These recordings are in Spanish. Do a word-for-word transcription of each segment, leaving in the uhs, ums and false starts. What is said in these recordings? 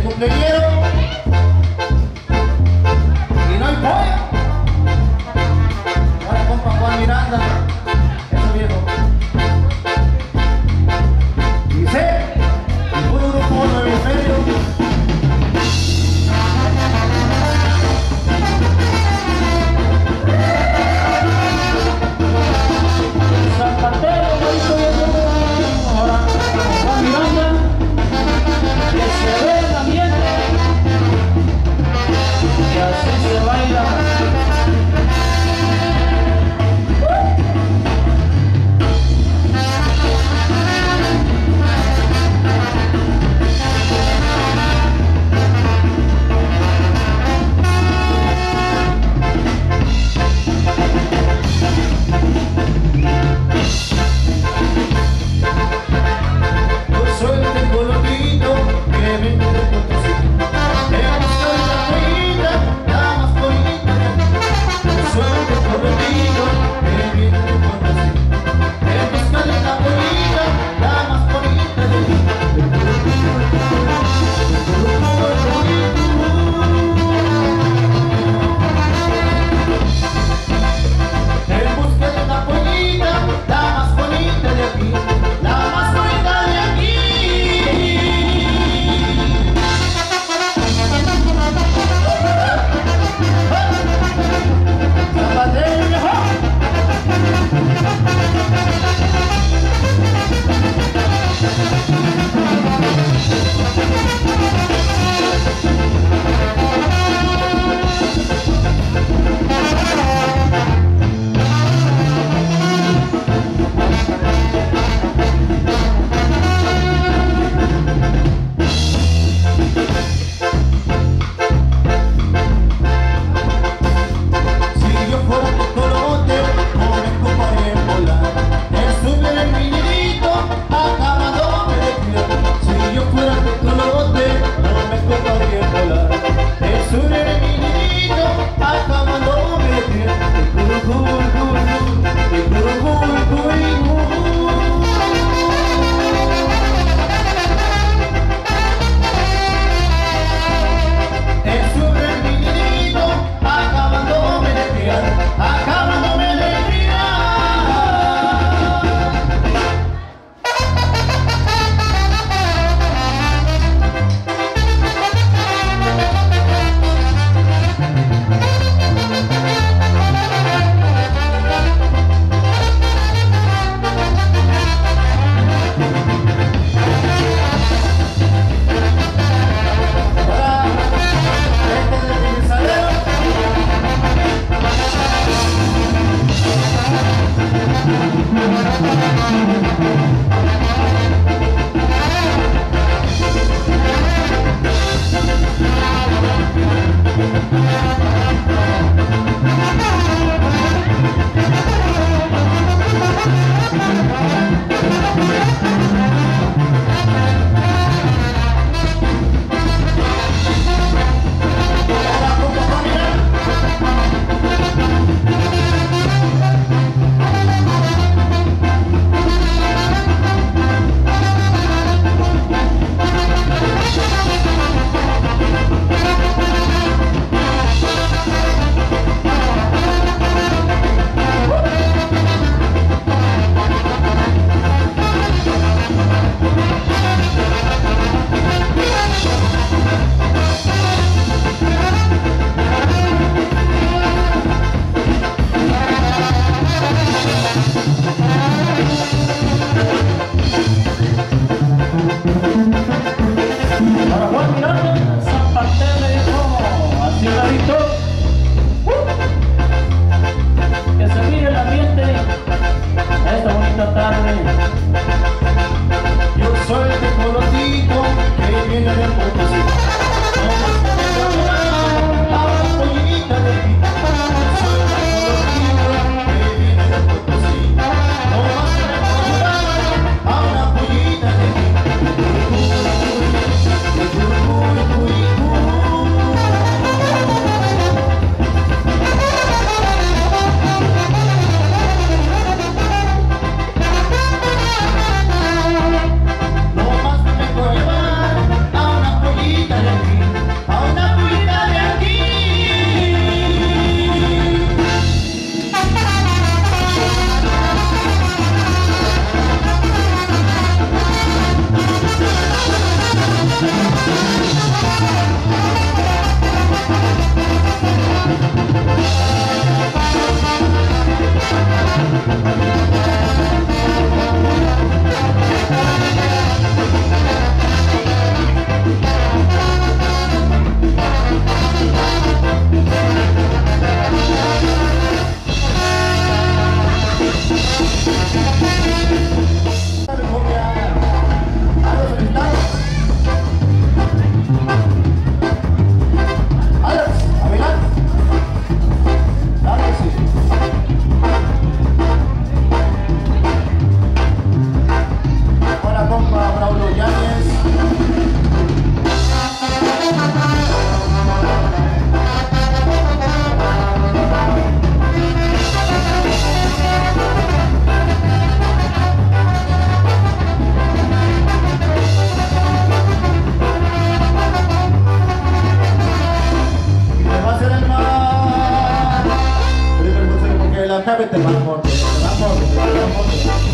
cumpleañero y no hay pollo. Ahora compa Juan Miranda, ese viejo. Dice, y puro grupo nuevo imperio.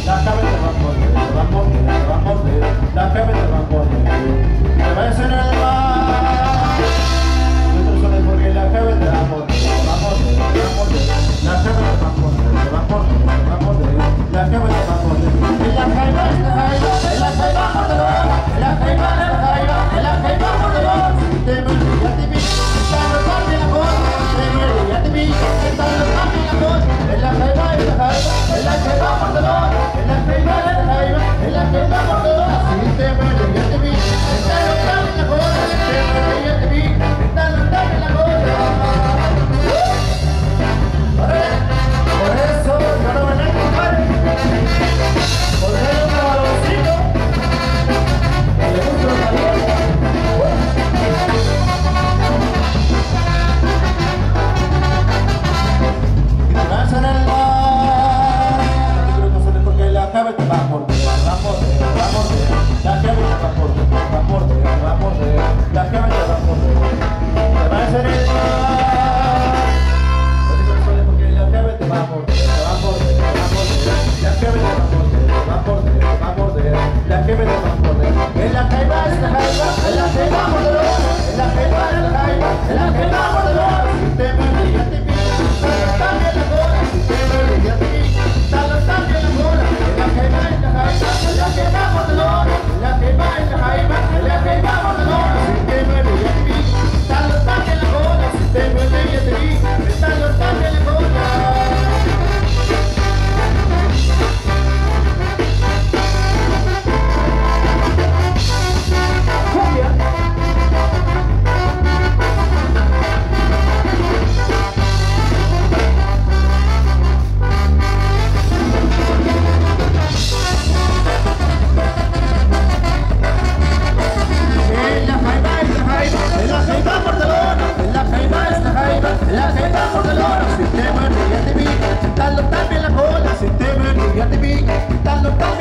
la cabeza te va a morder, te va a morder, te va a morder, la cabeza te va a morder, te ves en el mar, nuestros soles porque la cabeza te va a morder, te va a morder, te va a morder, la cabeza te va a morder, te va a morder, te va a morder, la cabeza te va a morder, en la caiba, en la caiba, en la caiba mordedor, en la caiba, en la caiba, en la caiba mordedor, te muerde, ya te vi, está en los parques la cosa, te muerde, ya te vi, está en los parques la cosa, en la caiba, en la caiba, en la caiba mordedor, en la caiba, en la caiba, en la caiba mordedor, si te muerde, ya te vi, está en los parques la cosa, te muerde, ya te vi, está en los parques la cosa. Por eso yo no me meto, compadre, porque hay un baloncito que le gusta los calientes. Y te vas en el mar, no te quiero casar porque la cabeza te va a morder, te va a morder, te va a morder, la cabeza te va a morder, te va a morder, te va a morder, la cabeza te va a morder, te vas en el mar, no te quiero casar porque la cabeza te va a morder, te va a morder, te va a morder, la cabeza te va a morder, te va a morder, te va a morder, la cabeza te va a morder, en la caiba, en la caiba, en la caiba mordedor, en la caiba, en la caiba, en la caiba mordedor, si te muerde ya te vi, también la cola, si te muerde ya te vi, también la cola, en la caiba, en la caiba, en la caiba mordedor, en la caiba, en la caiba, en la caiba mordedor, si te muerde ya te vi, también la cola, si te muerde ya te vi, también la cola. La caiba mordedor, si te muerde ya te vi, dalo también la cola, si te muerde ya te vi, dalo también.